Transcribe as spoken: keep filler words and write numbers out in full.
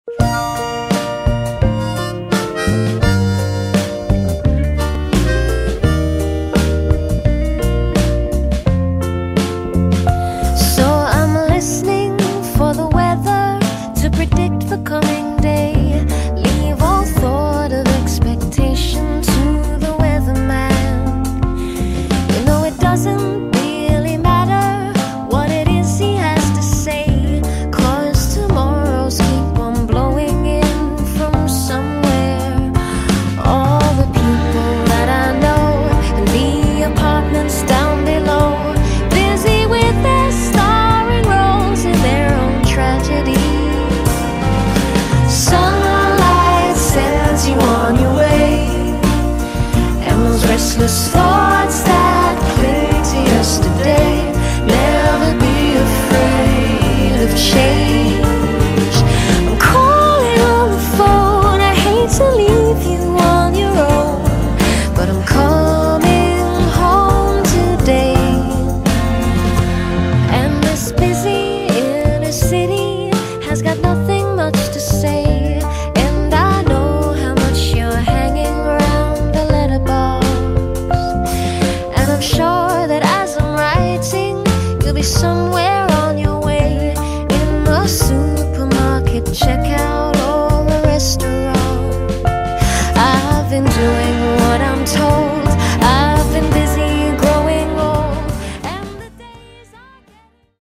Restless thoughts that cling to yesterday. Never be afraid of change. I'm calling on the phone. I hate to leave you on your own, but I'm coming home today. And this busy inner city has got nothing much to say. And I know how much you're hanging around the letterbox. I'm sure that as I'm writing, you'll be somewhere